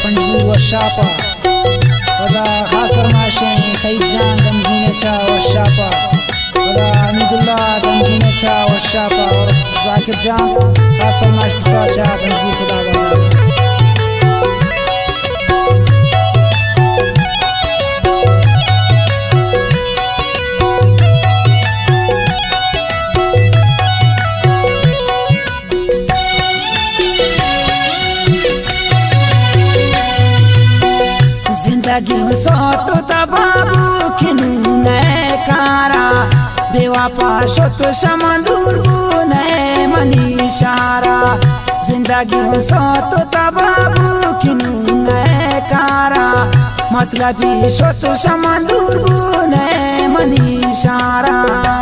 पंजगूर वशापा वदा खास फरमाइशें सईद जान गमगीनेचा वशापा वदा हमीदुल्लाह गमगीनेचा वशापा और जाकिर जान खास फरमाइश पुताचा गमगीन खुदा बंदा जिंदगी सोत तबाबू खिनू ने कारा बेवाफा शोत समंदूर ने मनीशारा जिंदगी सोत तबाबू खिनू ने कारा मतलबी शोत समंदूर ने मनीशारा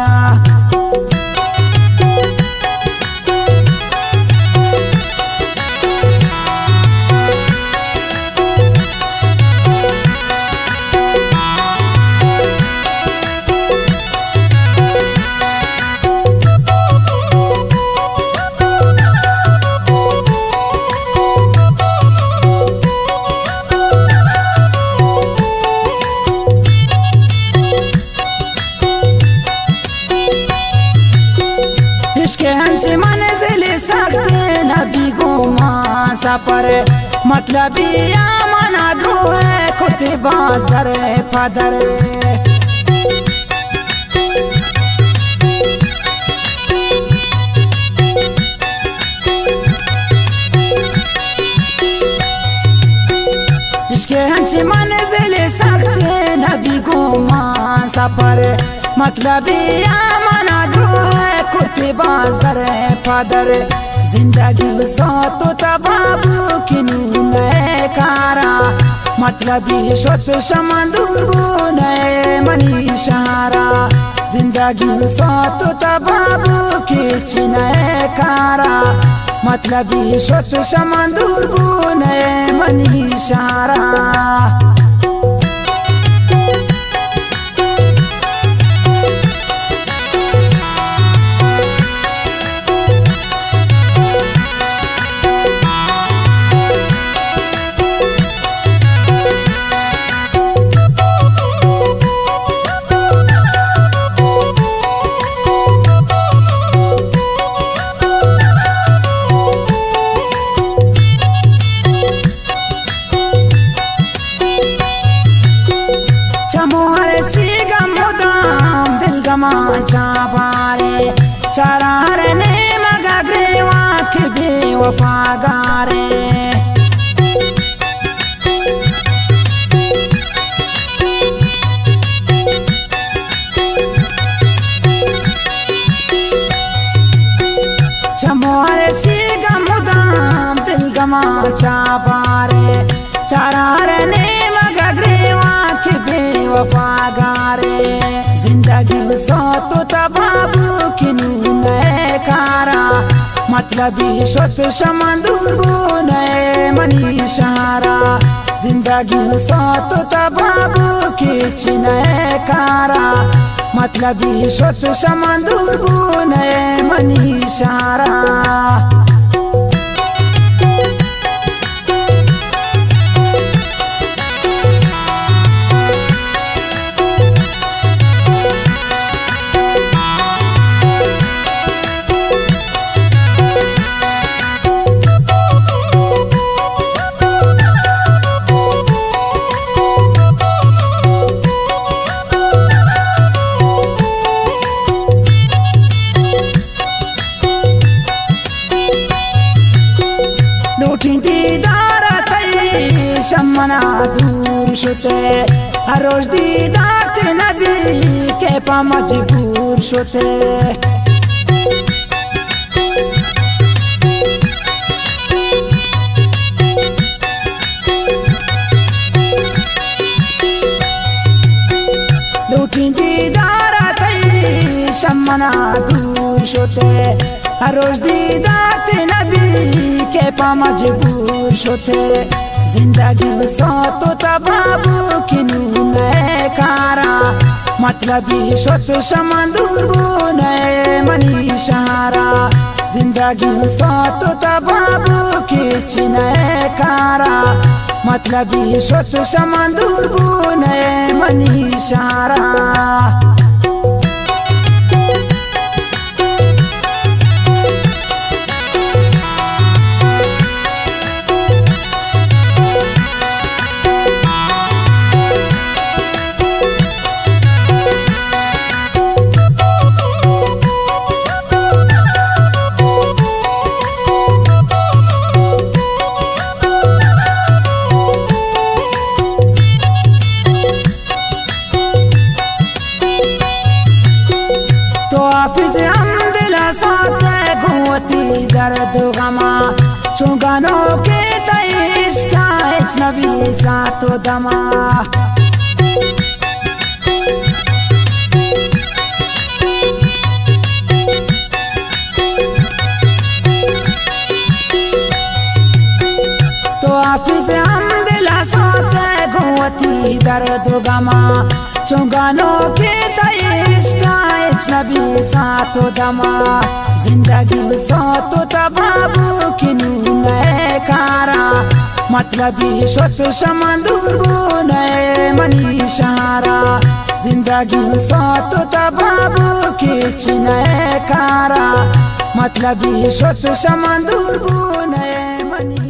मंजिल सकते नबी गुमा सफर मतलबी आमना दो है खुतबाज दर फदर इसके हंस मंजिल सकते नबी गुमा सफर मतलबी आमना दो है खुतबाज दर फदर जिंदगी सोत तबाबू खिनू ने कारा मतलबी शोत समंदूर ने मनीशारा जिंदगी सोत तबाबू खिच ने कारा मतलबी शोत समंदूर ने मनीशारा बारे चरार ने मगा ग्रेवा के बेवफागारे चमोहर सी गमुदाम दिल गमा चाबारे चरार ने मगा ग्रेवा के बेवफागारे जिंदगी सोत तबाबू खिनू ने कारा मतलबी शोत समंदूर ने मनीशारा जिंदगी सोत तबाबू खिच ने कारा मतलबी शोत समंदूर ने मनीशारा शमना दूर शुते हर रोज दीदार ते नबी के पा मजबूर शुते लूटी दीदार ते शमना दूर शुते हर रोज दीदार ते नबी के पा मजबूर शुते जिंदगी सोत तबाबू खिनू ने कारा मतलबी शोत समंदूर ने मनीशारा जिंदगी सोत तबाबू खिच ने कारा मतलबी शोत शमंदूर बुने मनी शारा दर्द गमा चुंगानों के तईश का नबी सातो दमा तो हाफिज हमदिला साते गुवती दर्द गमा चुंगानों के तईश का नबी सातो दमा जिंदगी सोतो तबाबू किनू नए कारा मतलबी शोत शमंदूर बुने मनी शारा जिंदगी सोतो तबाबू किच नए कारा मतलबी शोत शमंदूर बुने मनी